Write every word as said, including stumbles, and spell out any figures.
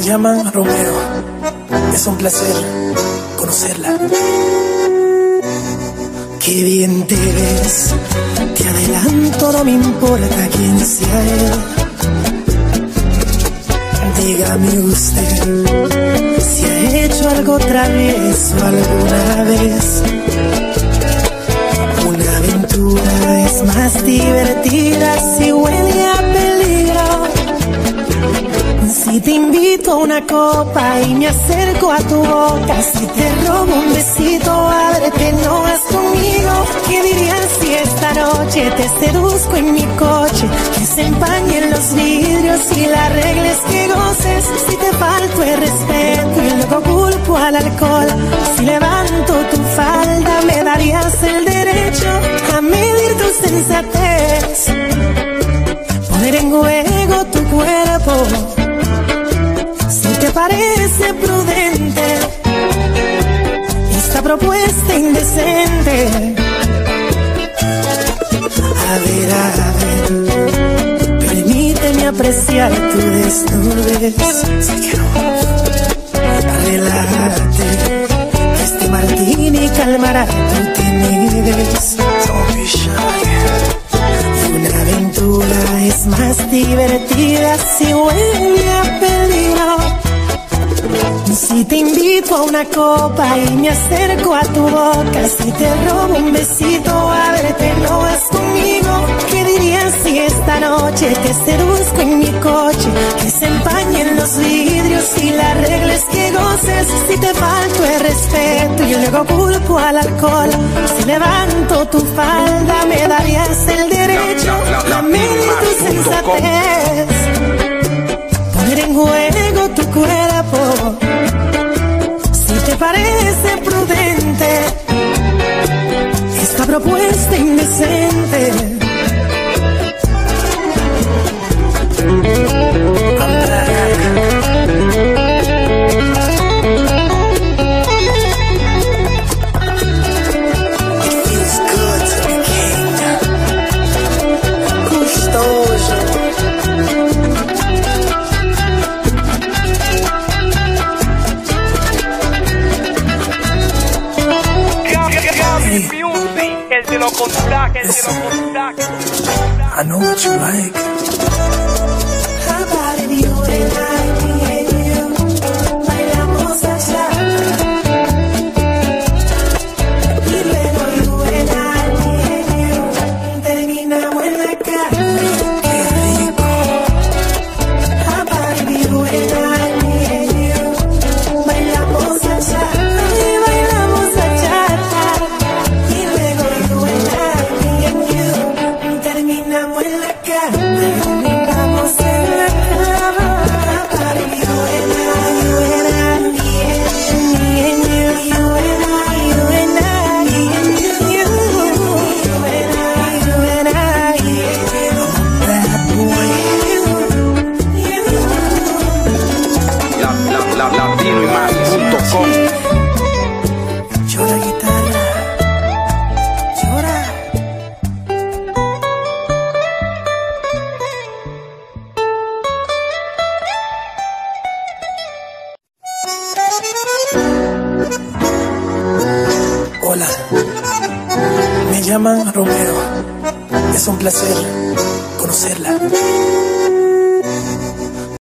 llaman Romeo, es un placer conocerla. Qué bien te ves, te adelanto, no me importa quién sea él. Dígame usted si ha hecho algo travieso alguna vez. Una aventura es más divertida si huele a peligro. Si te invito a una copa y me acerco a tu boca, si te robo un besito, ábrete, no vas conmigo. ¿Qué dirías si esta noche te seduzco en mi coche? Que se empañen los vidrios y la regla es que goces. Si te falto el respeto y luego culpo al alcohol, si levanto tu falda me darías el derecho a medir tu sensatez, poner en juego tu cuerpo. Si te parece prudente esta propuesta indecente, a ver, a ver, permíteme apreciar tu desnudez. Si quiero, relájate, que este martini calmará tu timidez. Don't be shy. Y una aventura es más divertida si huele a peligro. Si te invito a una copa y me acerco a tu boca, si te robo un besito, ábrete, no vas conmigo. ¿Qué dirías si esta noche te seduzco en mi coche? Que se empañen los vidrios y la regla es que goces. Si te falto el respeto y luego culpo al alcohol, si levanto tu falda me darías el derecho a medir tu sensatez, poner en juego tu cuerpo. Si te parece prudente esta propuesta indecente, I know what you like. How about if you and I, me and you, bailamos bachata? Y luego you and I, me and you, terminamos en la cama. Qué rico. How about if you and I, me and you, bailamos bachata? Y bailamos bachata. Y luego you and I, me and you, terminamos en la cama, terminamos en la cama. Para you and I, you and I, me and you, you and I, you and I, me and you, you and I, you and I, I'm a bad boy. La, la, la, latino y más punto com. Llora guitarra, llora. Hola, me llaman Romeo, es un placer conocerla.